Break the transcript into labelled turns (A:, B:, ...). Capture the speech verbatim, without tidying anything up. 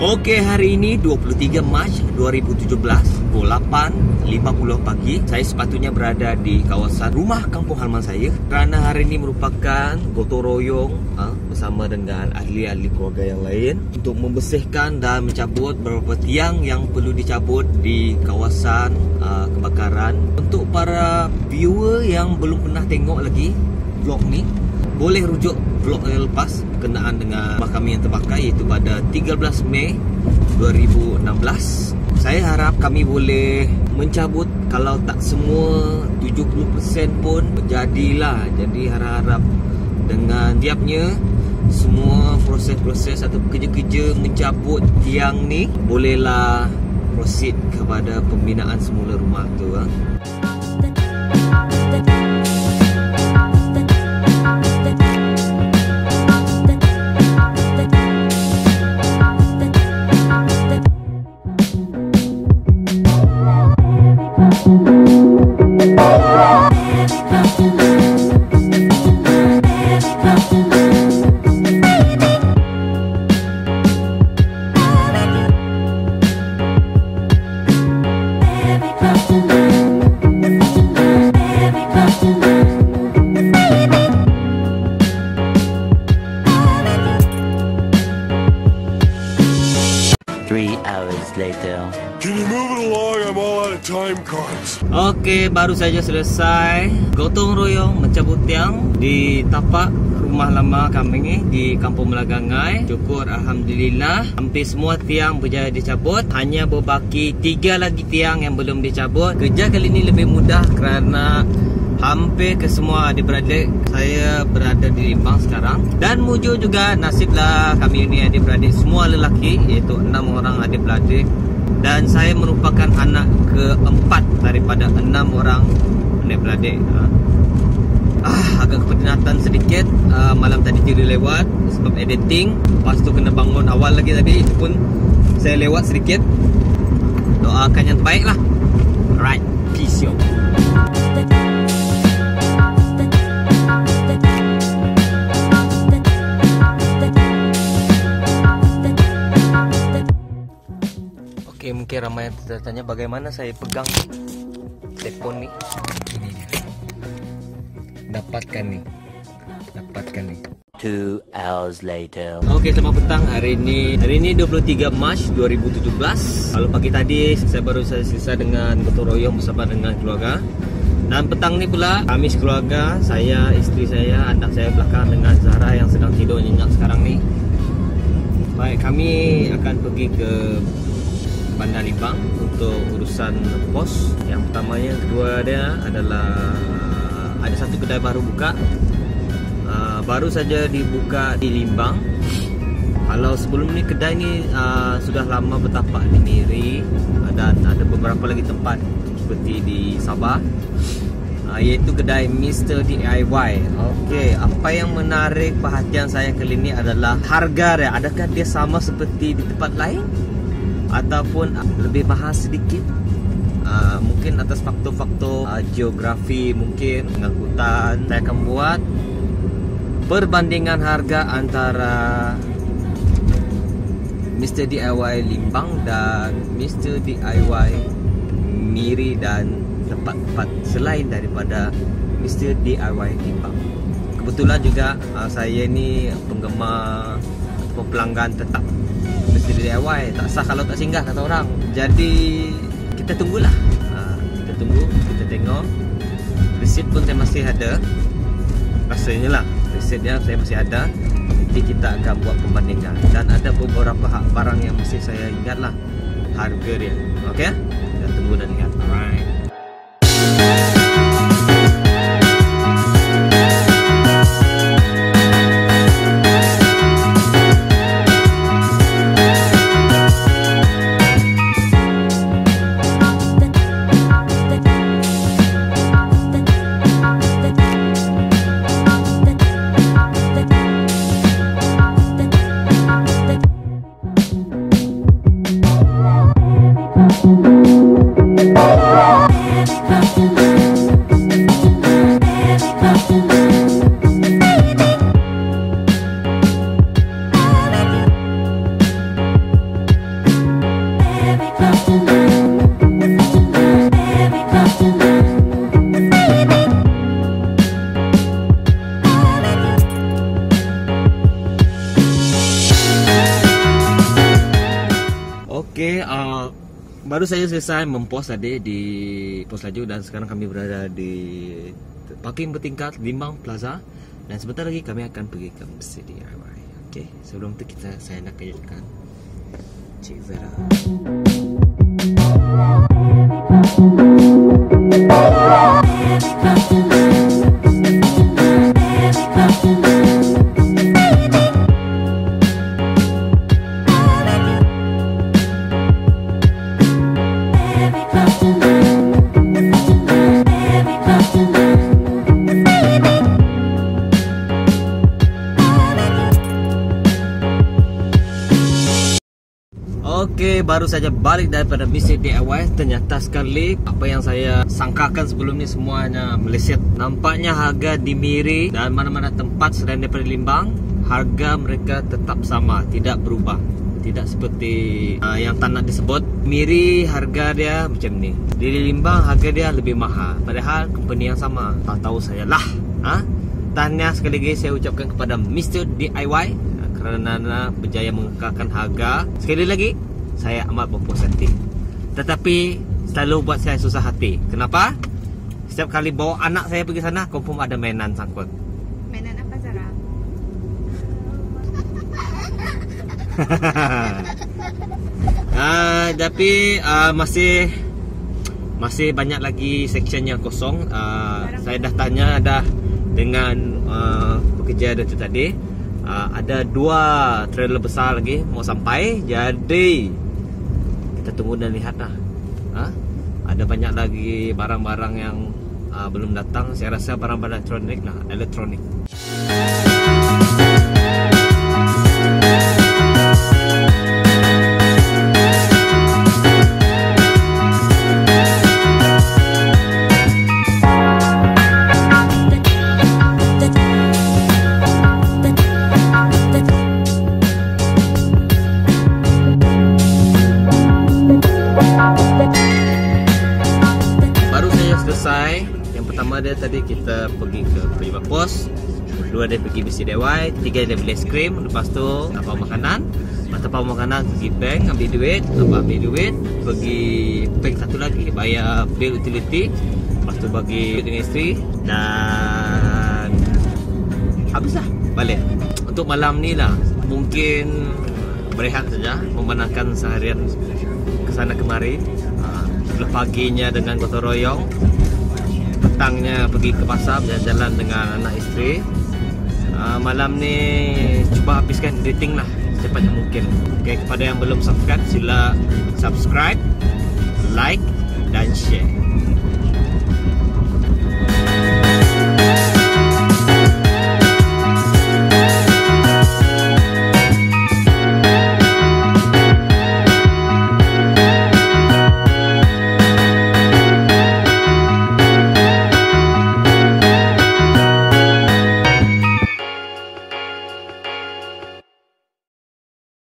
A: Okey, hari ini dua puluh tiga Mac dua ribu tujuh belas pukul lapan lima puluh pagi. Saya sepatutnya berada di kawasan rumah kampung halaman saya kerana hari ini merupakan gotong royong ha, bersama dengan ahli-ahli keluarga yang lain untuk membersihkan dan mencabut beberapa tiang yang perlu dicabut di kawasan uh, kebakaran. Untuk para viewer yang belum pernah tengok lagi vlog ni, boleh rujuk vlog yang lepas berkenaan dengan rumah kami yang terbakar, iaitu pada tiga belas Mei dua ribu enam belas. Saya harap kami boleh mencabut, kalau tak semua, tujuh puluh peratus pun jadilah. Jadi harap-harap dengan tiapnya semua proses-proses atau kerja-kerja mencabut tiang ni bolehlah proceed kepada pembinaan semula rumah tu ha.
B: Three hours later.
C: Can you move it along? I'm all out of time cards.
A: Okey, baru saja selesai gotong royong mencabut tiang di tapak rumah lama kami ni di Kampung Melagangai. Syukur alhamdulillah hampir semua tiang berjaya dicabut. Hanya berbaki tiga lagi tiang yang belum dicabut. Kerja kali ini lebih mudah kerana hampir ke semua adik-beradik saya berada di Limbang sekarang. Dan mujur juga nasiblah kami ini adik-beradik semua lelaki, iaitu enam orang adik-beradik. Dan saya merupakan anak keempat daripada enam orang adik-beradik. Ah, agak kepenatan sedikit uh, malam tadi tidur lewat sebab editing. Lepas tu kena bangun awal lagi tadi, itu pun saya lewat sedikit. Doakan yang terbaik lah. Alright, peace yo. Okay, mungkin ramai yang tertanya bagaimana saya pegang telefon ni. Ini dia. Dapatkan ni. Dapatkan ni.
B: Two hours later.
A: Okey, selamat petang hari ini. Hari ini dua puluh tiga Mac dua ribu tujuh belas. Kalau pagi tadi saya baru saya selesai dengan gotong royong bersama dengan keluarga. Dan petang ni pula kami sekeluarga, saya, isteri saya, anak saya belakang dengan Zahra yang sedang tidur nyenyak sekarang ni. Baik, kami akan pergi ke Bandar Limbang untuk urusan pos. Yang pertamanya, kedua dia adalah ada satu kedai baru buka. Uh, baru saja dibuka di Limbang. Kalau sebelum ni kedai ni uh, sudah lama bertapak di Miri, uh, dan ada beberapa lagi tempat seperti di Sabah, uh, iaitu kedai Mister D I Y. Okey, apa yang menarik perhatian saya kali ini adalah harga dia. Adakah dia sama seperti di tempat lain ataupun lebih mahal sedikit? Uh, mungkin atas faktor-faktor uh, geografi, mungkin pengangkutan. Saya akan buat perbandingan harga antara Mister D I Y Limbang dan Mister D I Y Miri dan tempat-tempat selain daripada Mister D I Y Limbang. Kebetulan juga uh, saya ni penggemar atau pelanggan tetap Mister D I Y. Tak sah kalau tak singgah, kata orang. Jadi kita tunggulah. ha, Kita tunggu, kita tengok. Resit pun saya masih ada. Rasanya lah resit dia saya masih ada. Nanti kita akan buat perbandingan. Dan ada beberapa hak barang yang mesti saya ingat lah harga dia. Okey, kita tunggu dan lihat. Alright.
D: Oh,
A: Okey, uh, baru saya selesai mempost tadi di Pos Laju dan sekarang kami berada di parking bertingkat Limbang Plaza dan sebentar lagi kami akan pergi ke Masjid D I Y. Okey, sebelum tu kita saya nak kejutkan Cik Zara. Okey, baru saja balik daripada Masjid D I Y. Ternyata sekali apa yang saya sangkakan sebelum ni semuanya meleset. Nampaknya harga di Miri dan mana-mana tempat selain daripada Limbang, harga mereka tetap sama, tidak berubah. Tidak seperti uh, yang tak nak disebut. Miri harga dia macam ni, di Limbang harga dia lebih mahal, padahal company yang sama. Tak tahu saya lah. Ha? Tahniah sekali lagi saya ucapkan kepada Mister D I Y kerana berjaya mengekalkan harga. Sekali lagi saya amat berpuas hati. Tetapi selalu buat saya susah hati. Kenapa? Setiap kali bawa anak saya pergi sana, confirm ada mainan sangkut.
D: Mainan apa, Zara?
A: uh, tapi uh, masih masih banyak lagi section yang kosong. Uh, saya dah tanya dah dengan uh, pekerja itu tadi. Uh, ada dua trailer besar lagi mau sampai. Jadi kita tunggu dan lihat lah. Ha? Ada banyak lagi barang-barang yang uh, belum datang. Saya rasa barang-barang elektronik lah, elektronik. Selesai. Yang pertama dia tadi kita pergi ke Prima Pos, kedua dia pergi Masjid D I Y, tiga dia beli es krim, lepas tu tapau makanan, lepas tapau makanan pergi bank ambil duit, ambil duit, pergi bank satu lagi bayar bil utility, lepas tu bagi dengan isteri dan habislah balik. Untuk malam ni lah mungkin berehat saja, memandangkan seharian kesana kemari. Setelah paginya dengan gotong royong, petangnya pergi ke pasar jalan-jalan dengan anak isteri. uh, Malam ni cuba habiskan editing lah secepatnya mungkin. Okay, kepada yang belum subscribe, sila subscribe, like dan share.